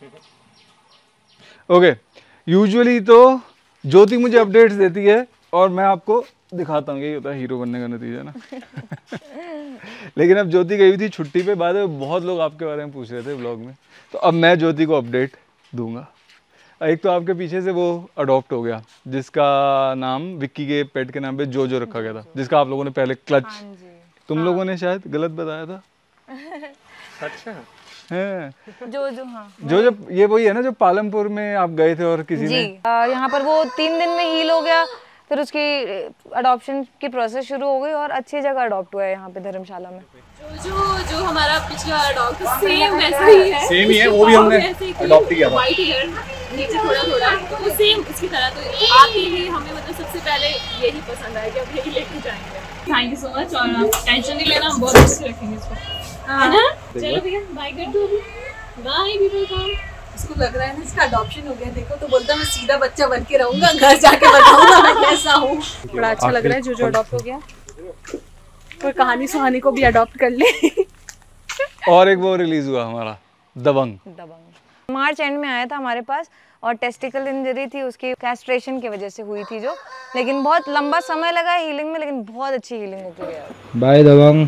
Okay, usually तो ज्योति मुझे updates देती है और मैं आपको दिखाता हूँ, यही होता है हीरो बनने का नतीजा ना। लेकिन अब ज्योति गई थी छुट्टी पे, बाद में बहुत लोग आपके बारे में पूछ रहे थे व्लॉग में, तो अब मैं ज्योति को अपडेट दूंगा। एक तो आपके पीछे से वो अडॉप्ट हो गया, जिसका नाम विक्की के पेट के नाम पे जो रखा गया था, जिसका आप लोगों ने पहले क्लच, तुम लोगों ने शायद गलत बताया था। अच्छा है जो हाँ जो ये वही है ना जो पालमपुर में आप गए थे और किसी ने यहाँ पर वो 3 दिन में हील हो गया, फिर उसकी अडॉप्शन की प्रोसेस शुरू हो गई और अच्छी जगह अडॉप्ट हुआ है यहाँ पे धर्मशाला में। जो हमारा पिछला डॉग सेम वैसा ही है, सेम ही है, वो भी हमने अडॉप्ट किया था। व्हाइट हेयर नीचे थोड़ा तो वो सेम उसकी तरह, तो आके ही हमें मतलब सबसे पहले यही पसंद आया कि अब यही लेके जाएंगे। थैंक यू सो मच, और टेंशन नहीं लेना, हम बहुत अच्छे से रखेंगे इसको, है ना। चलो भैया बाय कर दो, बाय पीपल कम। इसको लग रहा है ना इसका अडॉप्शन हो गया, देखो तो बोलता मैं सीधा बच्चा बन के रहूंगा, घर जाके बताऊंगा मैं कैसा हूँ। बड़ा अच्छा लग रहा है जो अडॉप्ट हो गया, कोई कहानी सुहानी को भी अडॉप्ट कर ले। और एक वो रिलीज हुआ हमारा दबंग मार्च एंड में आया था हमारे पास, और टेस्टिकल इंजरी थी उसकी, कैस्ट्रेशन की वजह से हुई थी जो, लेकिन बहुत लंबा समय लगा हीलिंग में, लेकिन बहुत अच्छी हीलिंग होके गया। बाय दबंग।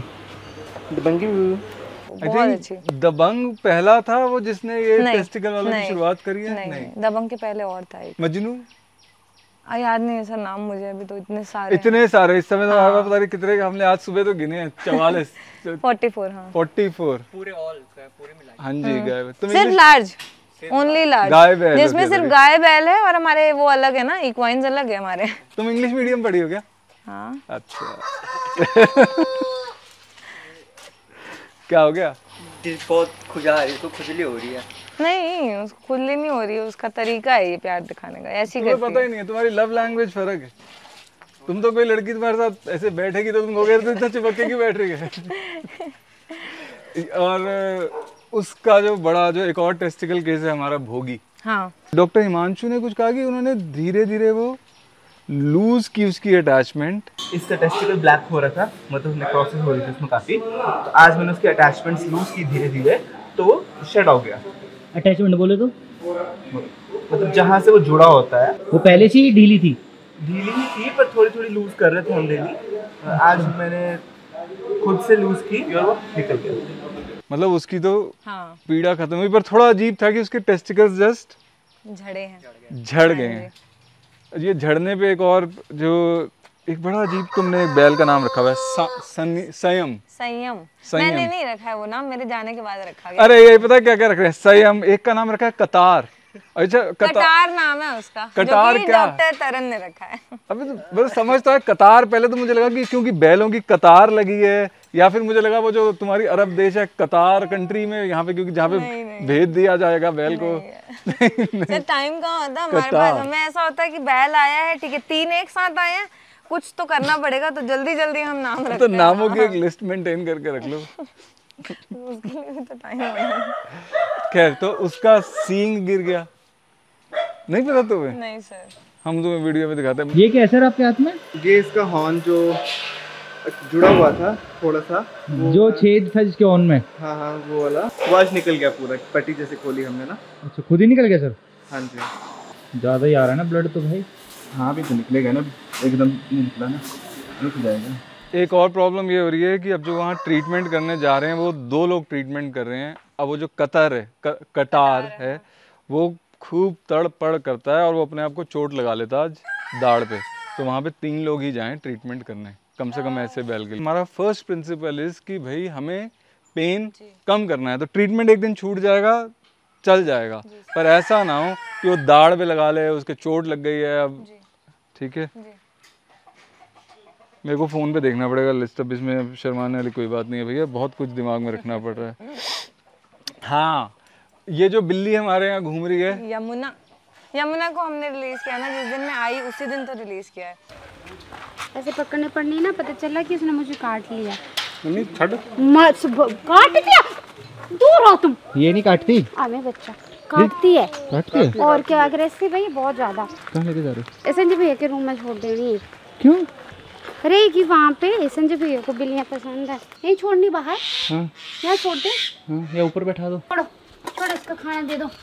बहुत अच्छी। दबंग पहला था वो जिसने ये टेस्टिकल वाला की शुरुआत करी है? नहीं, दबंग के पहले और था एक मजनू, याद नहीं है सर नाम मुझे अभी, तो इतने सारे इस समय तो हमारे पास पता नहीं कितने, हमने आज सुबह तो गिने हैं 44 44 हाँ 44 पूरे मिला। हाँ जी गाय, सिर्फ लार्ज, ओनली लार्ज, गाय बैल, जिसमें सिर्फ गाय बैल है, और हमारे वो अलग है ना, इक्वाइन्स अलग है हमारे। तुम इंग्लिश मीडियम पढ़ी हो क्या? हाँ। अच्छा। क्या हो गया? बहुत खुजा रही है, तो खुजली हो रही है। नहीं, उसको खुजली नहीं हो रही है, उसका तरीका है ये प्यार दिखाने का, ऐसी तुम्हें करती पता ही नहीं है, तुम्हारी लव लैंग्वेज फर्क है। तुम तो कोई लड़की तुम्हारे साथ ऐसे बैठेगी तो तुम कहोगे तो इतना चिपक के क्यों बैठ रही है। और उसका जो बड़ा जो एक और टेस्टिकल केस है हमारा भोगी, हाँ। डॉक्टर हिमांशु ने कुछ कहा कि उन्होंने धीरे धीरे वो लूज की उसकी अटैचमेंट। इसका टेस्टिकल ब्लैक हो रहा था, मतलब नेक्रोसिस हो रही थी उसमें काफ़ी, तो आज मैंने उसकी अटैचमेंट्स लूज की धीरे धीरे, तो वो शेड हो गया। अटैचमेंट बोले तो मतलब जहाँ से वो जुड़ा होता है, वो पहले से ही ढीली थी? ढीली ही थी पर थोड़ी थोड़ी लूज कर रहे थे हम डेली, आज मैंने खुद से लूज की और वो निकल गया। मतलब उसकी तो हाँ। पीड़ा खत्म हुई, पर थोड़ा अजीब था कि उसके टेस्टिकल्स जस्ट झड़ गए हैं। ये झड़ने पे एक और जो एक बड़ा अजीब, तुमने एक बैल का नाम रखा हुआ है संयम। मैंने नहीं रखा है वो नाम, मेरे जाने के बाद रखा गया। अरे ये पता क्या क्या रख रहे हैं, संयम। एक का नाम रखा है कतार। अच्छा कटार नाम है उसका, कटार क्या? डॉक्टर तरन ने रखा है। अबे तो बस समझता है कतार। पहले तो मुझे लगा कि क्योंकि बैलों की कतार लगी है, या फिर मुझे लगा वो जो तुम्हारी अरब देश है कतार कंट्री में, यहाँ पे क्योंकि जहाँ पे भेज दिया जाएगा बैल को। सर टाइम कहाँ होता है हमारे पास, हमें ऐसा होता है कि बैल आया है, ठीक है 3 एक साथ आए हैं, कुछ तो करना पड़ेगा, तो जल्दी जल्दी हम नाम रखते हैं। तो नामों की एक लिस्ट मेंटेन करके रख लो। उसके लिए भी तो टाइम होगा। खैर, तो उसका सींग गिर गया, नहीं पता तुम्हें? नहीं सर, हम तुम्हें वीडियो में दिखाते हैं। ये क्या है सर आपके हाथ में? ये इसका हॉर्न जो जुड़ा हुआ था थोड़ा सा, जो छेद था जिसके हॉर्न में। हाँ हाँ वो वाला, वो आज निकल गया पूरा, पट्टी जैसे खोली हमने ना। अच्छा, खुद ही निकल गया सर? हाँ जी। ज़्यादा ही आ रहा है ना ब्लड तो भाई। हाँ भी तो निकलेगा ना, एकदम नहीं निकला ना, रुक जाएगा। एक और प्रॉब्लम ये हो रही है कि अब जो वहाँ ट्रीटमेंट करने जा रहे हैं वो 2 लोग ट्रीटमेंट कर रहे हैं। अब वो जो कटार है वो खूब तड़पड़ करता है और वो अपने आप को चोट लगा लेता है आज दाढ़ पे, तो वहाँ पे 3 लोग ही जाएं ट्रीटमेंट करने, कम से कम ऐसे बैल के लिए। हमारा फर्स्ट प्रिंसिपल इज कि भाई हमें पेन कम करना है, तो ट्रीटमेंट एक दिन छूट जाएगा चल जाएगा, पर ऐसा ना हो कि वो दाढ़ पे लगा ले, उसके चोट लग गई है अब, ठीक है। मेरे को फ़ोन पे देखना पड़ेगा लिस्ट, अब इसमें शर्माने वाली कोई बात नहीं है भैया, बहुत कुछ दिमाग में रखना पड़ रहा है। हाँ, ये जो बिल्ली हमारे यहाँ घूम रही है यमुना को हमने रिलीज किया ना, जिस दिन मैं आई उसी दिन तो रिलीज किया है। ऐसे पकड़ने पर नहीं ना पता चला कि उसने मुझे काट लिया। नहीं छड़ काट दिया, दूर हो तुम। ये नहीं काटती? हमें बच्चा काटती है। काटती है? और क्या अग्रेसिव है ये बहुत ज्यादा। कहाँ लेके जा रहे हो? संजय भैया के रूम में छोड़ देनी है। क्यों? अरे कि वहाँ पे संजय भैया को बिल्लियाँ पसंद है, यहीं छोड़नी बाहर। हाँ। यहाँ छोड़ दे। हाँ, या ऊपर बैठा दो। छोड़ो छोड़ो, इसका खाना दे दो।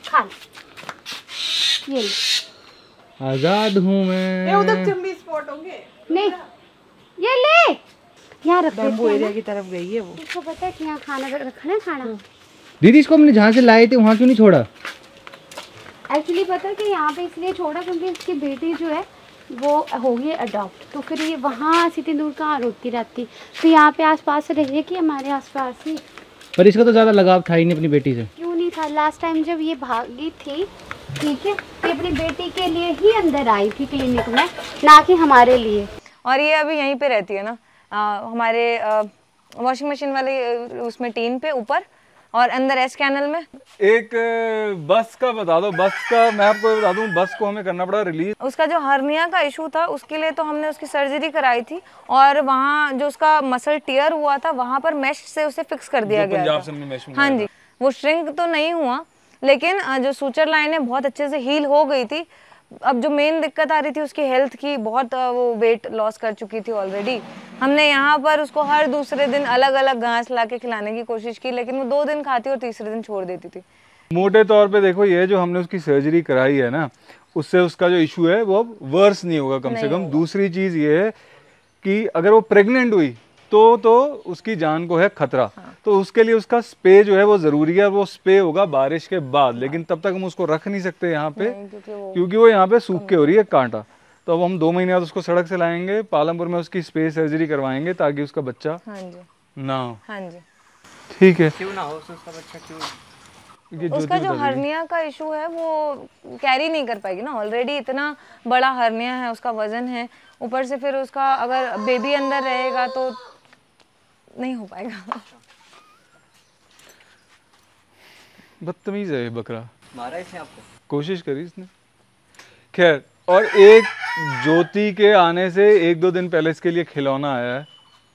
खा ले। ये ले। आजाद हूँ मैं। उधर चम्बी स्पॉट होंगे। नहीं, ये ले। यहाँ रख बैम्बू देते एरिया हैं की तरफ गई है वो। ना। इसको पता है कि यहाँ खाना रखना है खाना। दीदी इसको हमने जहाँ से लाए थे वहाँ क्यों नहीं छोड़ा? एक्चुअली पता है कि यहाँ पे इसलिए छोड़ा क्योंकि इसकी बेटी जो है वो होगी अडॉप्ट, तो फिर ये वहाँ इतनी दूर कहाँ रोकती रहती, तो यहाँ पे आसपास रहेगी हमारे आसपास ही। पर इसका तो ज़्यादा लगाव था ही नहीं अपनी बेटी से। क्यों नहीं था? लास्ट टाइम जब ये भागी थी, ठीक है, ये अपनी बेटी के लिए ही अंदर आई थी क्लिनिक में, ना कि हमारे लिए। और ये अभी यहीं पे रहती है ना, हमारे वॉशिंग मशीन वाले उसमें टीन पे ऊपर, और अंदर एस कैनल में। एक बस का बता दो, बस का मैं आपको बता दूं, बस को हमें करना पड़ा रिलीज। उसका जो हर्निया का इशू था उसके लिए तो हमने उसकी सर्जरी कराई थी, और वहाँ जो उसका मसल टियर हुआ था वहाँ पर मेश से उसे फिक्स कर दिया गया पंजाब था। से हमने mesh हाँ जी, वो श्रिंक तो नहीं हुआ, लेकिन जो सूचर लाइन है बहुत अच्छे से हील हो गई थी। अब जो मेन दिक्कत आ रही थी उसकी हेल्थ की, बहुत वो वेट लॉस कर चुकी थी ऑलरेडी। हमने यहाँ पर उसको हर दूसरे दिन अलग अलग घास ला के खिलाने की कोशिश की, लेकिन वो 2 दिन खाती और तीसरे दिन छोड़ देती थी। मोटे तौर पे देखो, ये जो हमने उसकी सर्जरी कराई है ना, उससे उसका जो इशू है वो अब वर्स नहीं होगा कम से कम। दूसरी चीज़ ये है कि अगर वो प्रेग्नेंट हुई तो उसकी जान को है खतरा। तो उसके लिए उसका स्प्रे जो है वो ज़रूरी है, वो स्प्रे होगा बारिश के बाद, लेकिन तब तक हम उसको रख नहीं सकते यहाँ पे, क्योंकि वो यहाँ पे सूख के हो रही है कांटा। तो अब हम 2 महीने बाद उसको सड़क से लाएंगे, पालमपुर में उसकी स्प्रे सर्जरी करवाएंगे ताकि उसका बच्चा ना हो। हाँ जी, ठीक है। क्यों ना हो उसका बच्चा, क्यों? उसका जो हर्निया का इशू है वो कैरी नहीं कर पाएगी ना, ऑलरेडी इतना बड़ा हर्निया है, उसका वजन है, ऊपर से फिर उसका अगर बेबी अंदर रहेगा तो नहीं हो पाएगा। बदतमीज है ये बकरा, मारा इसने आपको? कोशिश करी इसने। खैर, और एक ज्योति के आने से 1-2 दिन पहले इसके लिए खिलौना आया है।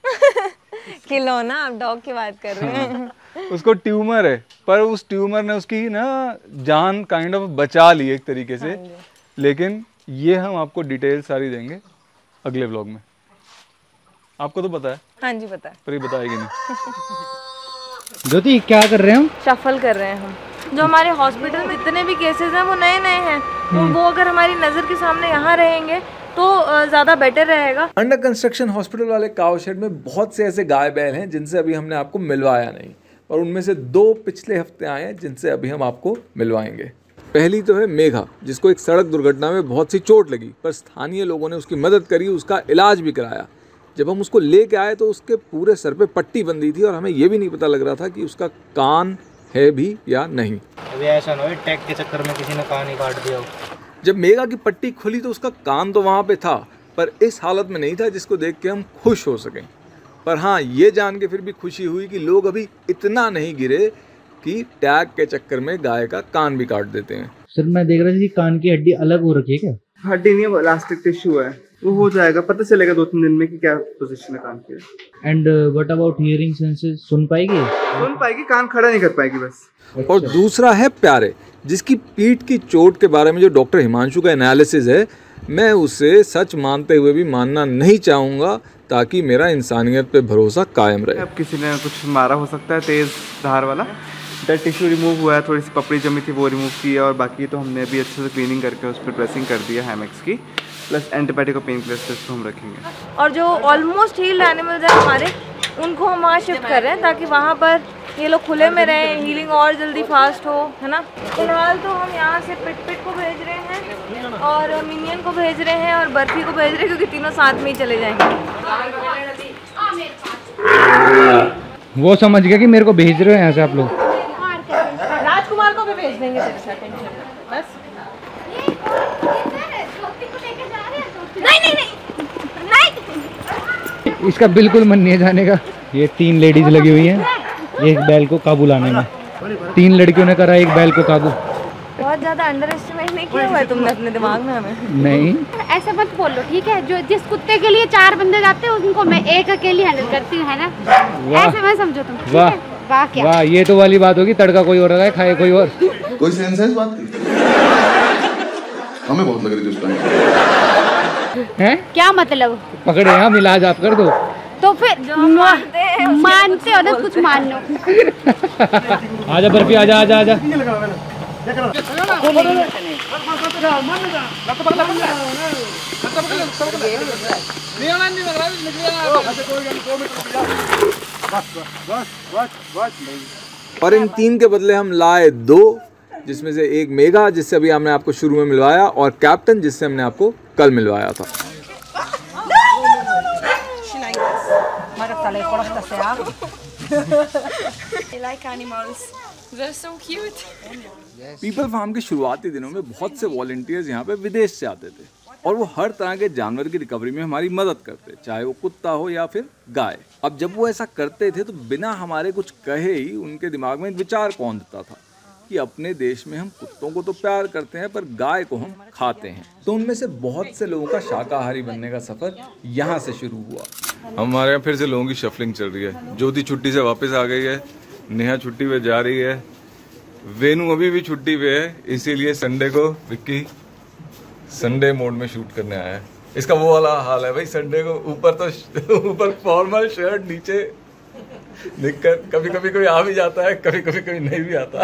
खिलौना? आप डॉग की बात कर रहे हैं? उसको ट्यूमर है, पर उस ट्यूमर ने उसकी ना जान काइंड ऑफ बचा ली एक तरीके से। लेकिन ये हम आपको डिटेल सारी देंगे अगले व्लॉग में। आपको तो पता है? हाँ जी पता है, पर ये बताएगी नहीं। ज्योति क्या कर रहे हैं हम? शफल कर रहे हैं हम। जो हमारे हॉस्पिटल में जितने भी केसेस हैं वो नए नए हैं, वो अगर हमारी नज़र के सामने यहाँ रहेंगे तो ज़्यादा बेटर रहेगा। अंडर कंस्ट्रक्शन हॉस्पिटल वाले काऊ शेड में बहुत से ऐसे गाय बैल हैं जिनसे अभी हमने आपको मिलवाया नहीं, और उनमें से 2 पिछले हफ्ते आए हैं जिनसे अभी हम आपको मिलवाएंगे। पहली तो है मेघा, जिसको एक सड़क दुर्घटना में बहुत सी चोट लगी, पर स्थानीय लोगों ने उसकी मदद करी, उसका इलाज भी कराया। जब हम उसको लेके आए तो उसके पूरे सर पे पट्टी बंधी थी और हमें ये भी नहीं पता लग रहा था कि उसका कान है भी या नहीं। अभी ऐसा ना हो टैग के चक्कर में किसी ने कान ही काट दिया हो। जब मेघा की पट्टी खुली तो उसका कान तो वहाँ पे था, पर इस हालत में नहीं था जिसको देख के हम खुश हो सकें। पर हाँ, ये जान के फिर भी खुशी हुई कि लोग अभी इतना नहीं गिरे कि टैग के चक्कर में गाय का कान भी काट देते हैं। सर मैं देख रहा था कि कान की हड्डी अलग हो रखी है क्या? हड्डी नहीं है, इलास्टिक टिश्यू है, वो हो जाएगा, पता चलेगा 2-3 दिन में कि क्या पोजीशन है कान की। And what about hearing senses? सुन पाएगी? सुन पाएगी, कान खड़ा नहीं कर पाएगी बस। और दूसरा है प्यारे, जिसकी पीठ की चोट के बारे में जो डॉक्टर हिमांशु का एनालिसिस है, मैं उसे सच मानते हुए भी मानना नहीं चाहूँगा, ताकि मेरा इंसानियत पे भरोसा कायम रहे। अब किसी ने कुछ मारा हो सकता है तेज़ धार वाला। डेड टिश्यू रिमूव हुआ है, थोड़ी सी पपड़ी जमी थी वो रिमूव की है, और बाकी तो हमने अभी अच्छे से क्लीनिंग करके उस पर ड्रेसिंग कर दिया हैमेक्स की, प्लस एंटीबायोटिक और पेन किलर्स इसको हम रखेंगे। और जो ऑलमोस्ट हील्ड एनिमल्स हैं हमारे, उनको हम वहाँ शिफ्ट कर रहे हैं ताकि वहाँ पर ये लोग खुले में रहें, हीलिंग और जल्दी फास्ट हो, है ना। फिलहाल तो हम यहाँ से पिट को भेज रहे हैं, और मिनियन को भेज रहे हैं, और बर्फी को भेज रहे हैं, क्योंकि तीनों साथ में ही चले जाएंगे। वो समझ गया कि मेरे को भेज रहे हो यहाँ से आप लोग। राजकुमार को भी भेज देंगे तेरे साथ, टेंशन मत, बस। इसका बिल्कुल मन नहीं है जाने का। ये 3 लेडीज लगी हुई हैं एक बैल को काबू लाने में। 3 लड़कियों ने करा एक बैल को काबू। बहुत ज़्यादा अंडर एस्टिमेट नहीं किया हुआ है तुमने अपने दिमाग में हमें। नहीं, ऐसा मत बोलो, ठीक है। जो जिस कुत्ते के लिए 4 बंदे जाते हैं उनको मैं एक अकेली हैंडल करती हूँ, है ना। ऐसे मैं समझो तुम, ठीक है? वाह क्या वाह, ये तो वाली बात होगी, तड़का कोई और है खाए कोई और। कोई सेंस है इस बात की? हमें बहुत लग रही थी उस टाइम। है क्या मतलब? पकड़े हम, इलाज आप कर दो तो फिर मानते हो ना, कुछ मान लो। आजा बर्फी, आजा आजा आजा। और इन 3 के बदले हम लाए 2, जिसमें से एक मेघा जिससे अभी हमने आपको शुरू में मिलवाया, और कैप्टन जिससे हमने आपको कल मिलवाया था। पीपल फार्म के शुरुआती दिनों में बहुत से वॉलंटियर्स यहाँ पे विदेश से आते थे और वो हर तरह के जानवर की रिकवरी में हमारी मदद करते, चाहे वो कुत्ता हो या फिर गाय। अब जब वो ऐसा करते थे तो बिना हमारे कुछ कहे ही उनके दिमाग में विचार कौंधता था कि अपने देश में हम कुत्तों को तो प्यार करते हैं पर गाय को हम खाते हैं। तो उनमें से बहुत से लोगों का शाकाहारी बनने का सफर यहाँ से शुरू हुआ। हमारे यहाँ फिर से लोगों की शफलिंग चल रही है। ज्योति छुट्टी से वापस आ गई है, नेहा छुट्टी पे जा रही है, वेनू अभी भी छुट्टी पे है, इसीलिए संडे को विक्की संडे मोड में शूट करने आया है। इसका वो वाला हाल है भाई, संडे को ऊपर फॉर्मल शर्ट, नीचे निक्कर, कभी कभी कोई आ भी जाता है, कभी कभी कोई नहीं भी आता।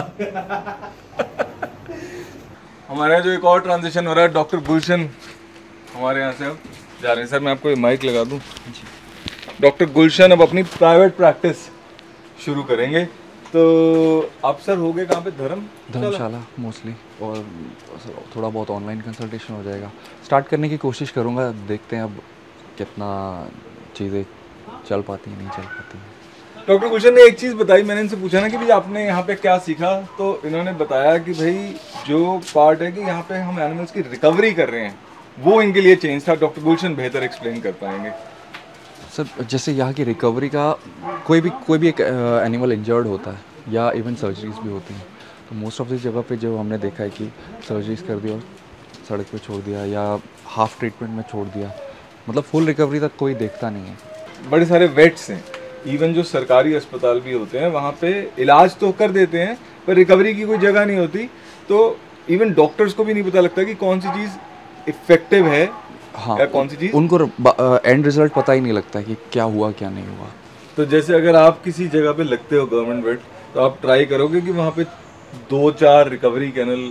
हमारे यहाँ जो एक और ट्रांजिशन हो रहा है, डॉक्टर गुलशन हमारे यहाँ से अब जा रहे हैं। सर मैं आपको ये माइक लगा दूं। डॉक्टर गुलशन अब अपनी प्राइवेट प्रैक्टिस शुरू करेंगे। तो आप सर हो गए कहाँ पे? धर्मशाला मोस्टली, और थोड़ा बहुत ऑनलाइन कंसल्टेशन हो जाएगा। स्टार्ट करने की कोशिश करूँगा, देखते हैं अब कितना चीज़ें चल पाती हैं नहीं चल पाती हैं। डॉक्टर गुलशन ने एक चीज़ बताई, मैंने इनसे पूछा ना कि भाई आपने यहाँ पे क्या सीखा, तो इन्होंने बताया कि भाई जो पार्ट है कि यहाँ पे हम एनिमल्स की रिकवरी कर रहे हैं वो इनके लिए चेंज था। डॉक्टर गुलशन बेहतर एक्सप्लेन कर पाएंगे। सर जैसे यहाँ की रिकवरी का कोई भी एक एनिमल इंजर्ड होता है या इवन सर्जरीज भी होती हैं, तो मोस्ट ऑफ दिस जगह पे जो हमने देखा है कि सर्जरीज कर दिया और सड़क पे छोड़ दिया या हाफ ट्रीटमेंट में छोड़ दिया, मतलब फुल रिकवरी तक कोई देखता नहीं है। बड़े सारे वेट्स हैं, इवन जो सरकारी अस्पताल भी होते हैं वहाँ पे इलाज तो कर देते हैं पर रिकवरी की कोई जगह नहीं होती। तो इवन डॉक्टर्स को भी नहीं पता लगता कि कौन सी चीज़ इफेक्टिव है। हाँ, या कौन सी चीज़, उनको एंड रिजल्ट पता ही नहीं लगता कि क्या हुआ क्या नहीं हुआ। तो जैसे अगर आप किसी जगह पे लगते हो गवर्नमेंट वेट, तो आप ट्राई करोगे कि वहाँ पे 2-4 रिकवरी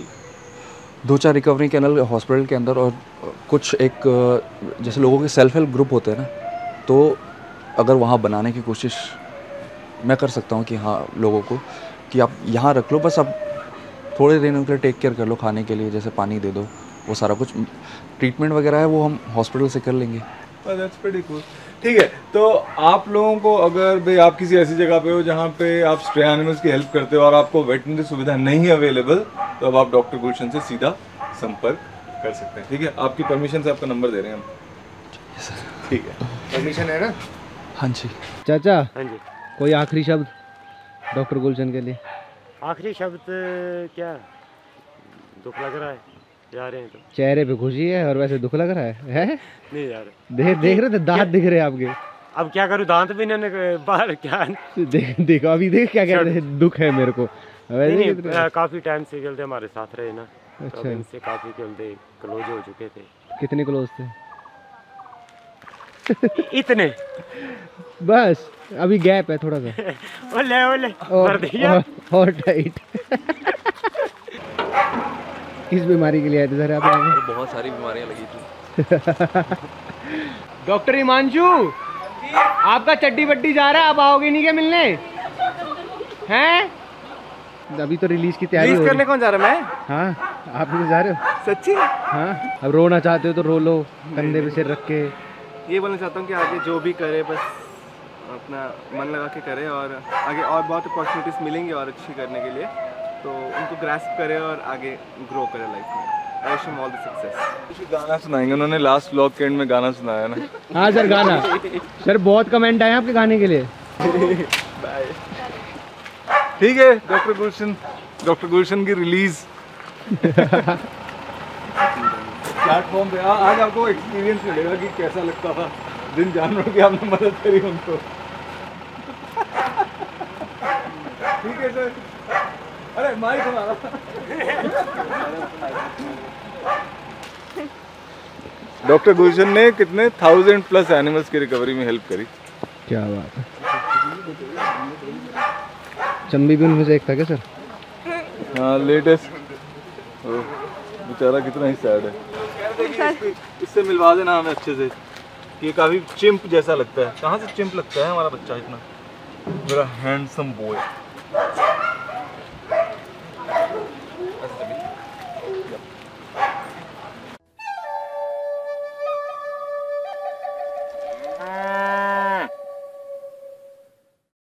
कैनल हॉस्पिटल के अंदर, और कुछ एक जैसे लोगों के सेल्फ हेल्प ग्रुप होते हैं ना, तो अगर वहाँ बनाने की कोशिश मैं कर सकता हूँ कि हाँ लोगों को कि आप यहाँ रख लो, बस आप थोड़े दिन उनके लिए टेक केयर कर लो, खाने के लिए जैसे पानी दे दो, वो सारा कुछ ट्रीटमेंट वगैरह है वो हम हॉस्पिटल से कर लेंगे। That's pretty cool. ठीक है, तो आप लोगों को अगर भाई आप किसी ऐसी जगह पे हो जहाँ पे आप स्ट्रे एनिमल्स की हेल्प करते हो और आपको वेटरनरी सुविधा नहीं अवेलेबल, तो अब आप डॉक्टर गुलशन से सीधा संपर्क कर सकते हैं। ठीक है, आपकी परमिशन से आपका नंबर दे रहे हैं हम। ठीक है, परमिशन है ना? हाँ जी। चाचा, हाँ जी, कोई आखिरी शब्द डॉक्टर गुलशन के लिए? आखिरी शब्द क्या, दुख लग रहा है जा रहे हैं तो। चेहरे पे खुशी है और वैसे दुख लग रहा है? नहीं यार, देख रहे थे दांत दिख रहे हैं आपके। अब क्या करूं, दांत भी इन्होंने बाहर क्या देखो अभी देख क्या कह रहे हैं, दुख है मेरे को। नहीं, काफी टाइम से खेलते हमारे साथ रहे ना। अच्छा, तो इनसे काफी खेलते क्लोज हो चुके थे। कितने क्लोज थे? इतने बस, अभी गैप है थोड़ा सा। ओले भर दिया और टाइट। किस बीमारी के लिए आए थे सर आप? बहुत सारी बीमारियां लगी थी। डॉक्टर हिमांशु, आपका चड्डी बड्डी जा रहा है, आप आओगे नहीं क्या मिलने? हैं? अभी तो रिलीज की तैयारी करने कौन जा रहा है? मैं? हाँ, आप भी तो जा रहे हो। सच्ची? हाँ, अब रोना चाहते हो तो रो लो, कंधे पे सिर रख के। ये बोलना चाहता हूँ कि आगे जो भी करे बस अपना मन लगा के करे, और आगे और बहुत अपॉर्चुनिटीज़ मिलेंगी और अच्छी करने के लिए, तो उनको ग्रास्प करे और आगे ग्रो करे लाइफ में। I wish him all the success. गाना सुनाएंगे, उन्होंने लास्ट व्लॉग के एंड में गाना सुनाया ना। हाँ सर, गाना सर बहुत कमेंट आए आपके गाने के लिए। बाय। ठीक है, डॉक्टर गुलशन की रिलीज प्लेटफॉर्म पे आज आपको एक्सपीरियंस मिलेगा कि कैसा लगता था जिन जानवरों की आपने मदद करी उनको। ठीक है सर। अरे माइक हमारा। डॉक्टर गुलशन ने कितने 1000+ एनिमल्स की रिकवरी में हेल्प करी। क्या बात है। चंबी भी उनमें से एक था क्या सर? हाँ, लेटेस्ट बेचारा कितना ही सैड है। इससे मिलवा देना हमें अच्छे से, ये काफी चिंप जैसा लगता है। कहाँ से चिंप लगता है हमारा बच्चा इतना? मेरा हैंडसम बॉय।